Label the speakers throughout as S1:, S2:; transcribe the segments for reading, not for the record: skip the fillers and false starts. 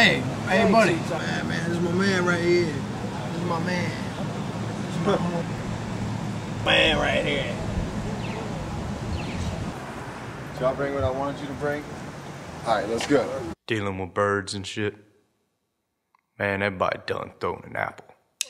S1: Hey, hey, buddy.
S2: Man, this is my man right here. This is my man. This is my man right here.
S3: Did y'all bring what I wanted you to bring? Alright, let's go.
S4: Dealing with birds and shit. Man, everybody done throwing an apple.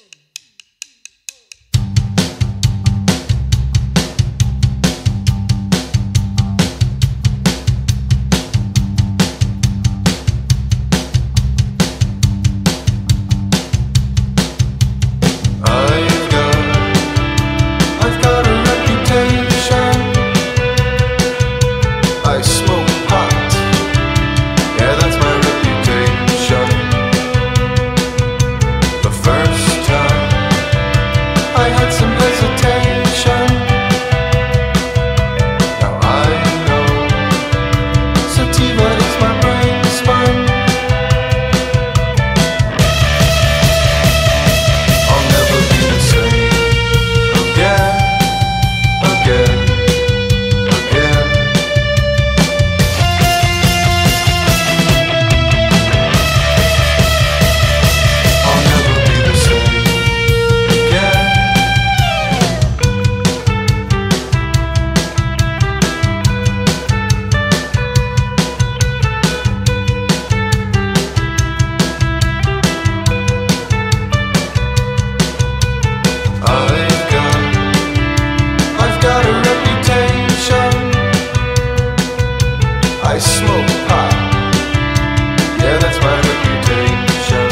S5: I smoke pot. Yeah, that's my reputation.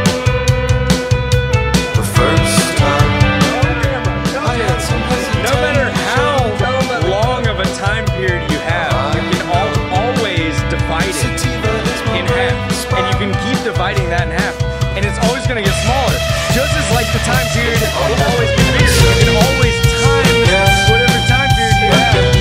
S5: The first time I had some hesitation.
S6: No matter how long of a time period you have, you can always divide it in half. And you can keep dividing that in half. And it's always going to get smaller. Just as like the time period will always be bigger. You can always time whatever time period you have.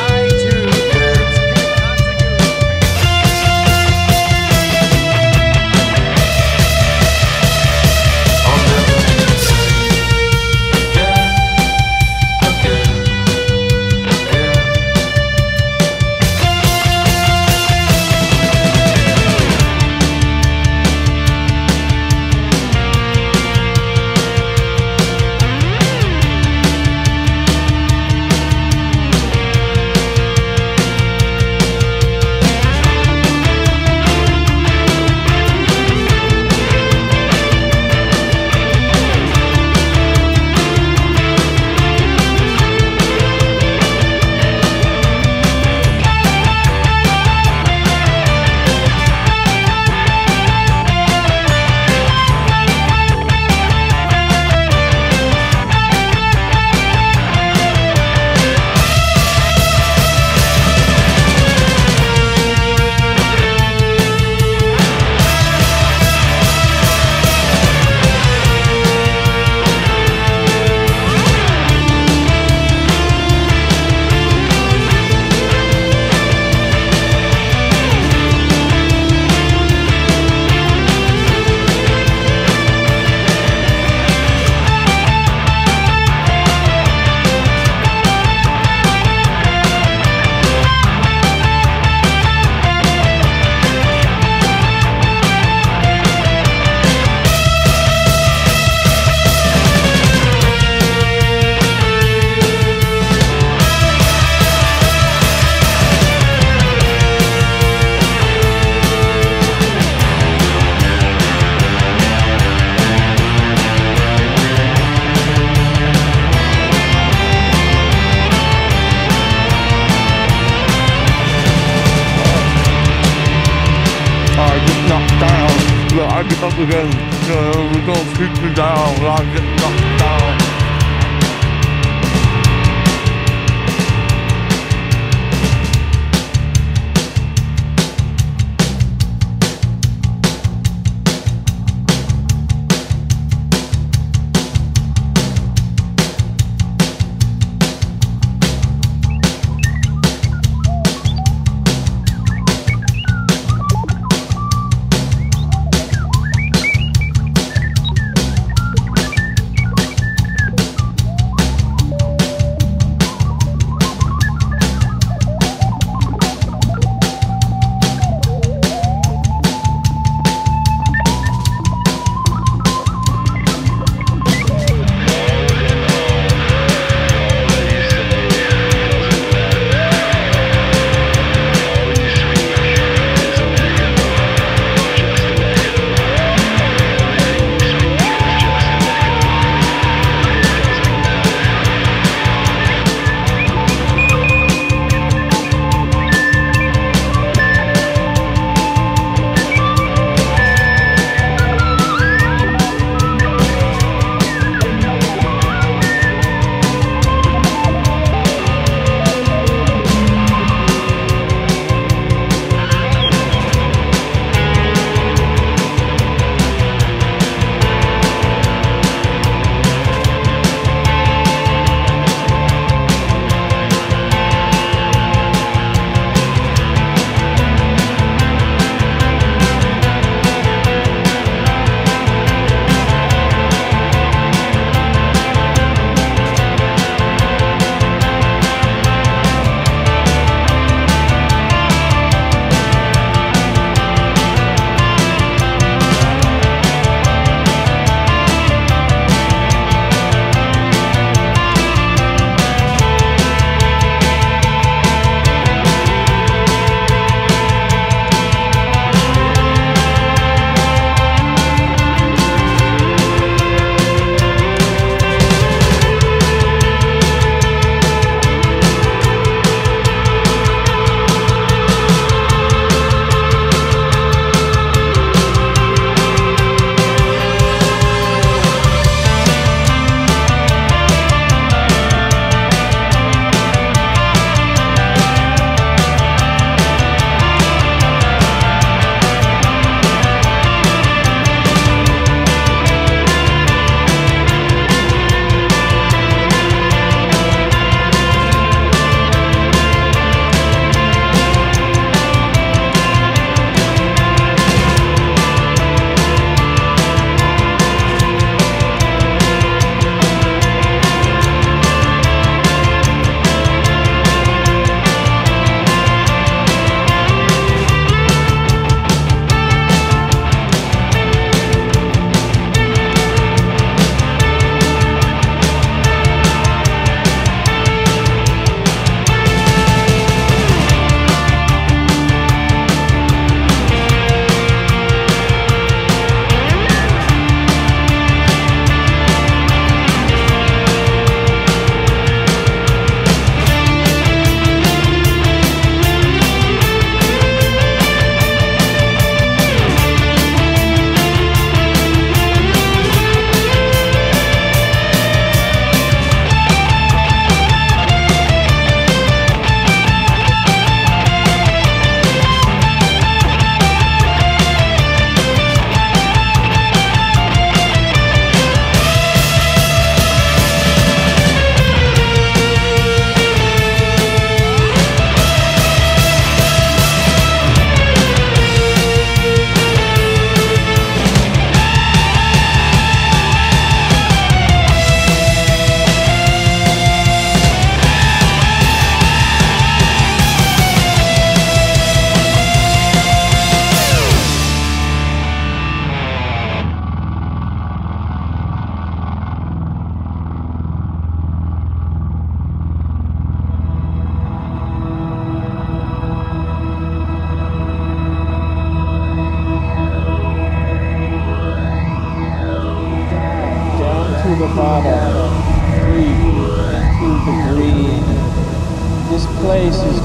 S7: I get up again, we're gonna keep me down, I get knocked down.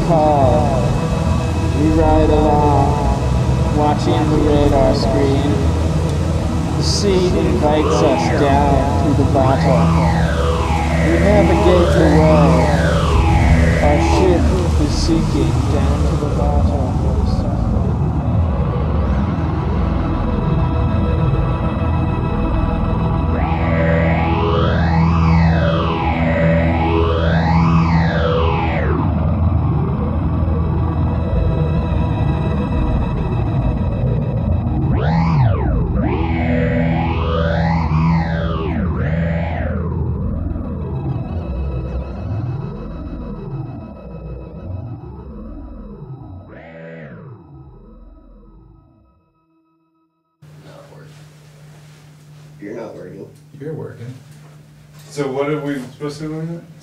S1: call. We ride along, watching the radar screen. The sea invites us down to the bottom. We navigate the way. Our ship is sinking down to the bottom.
S3: You're not working.
S6: You're working.
S3: So what are we supposed to do with it?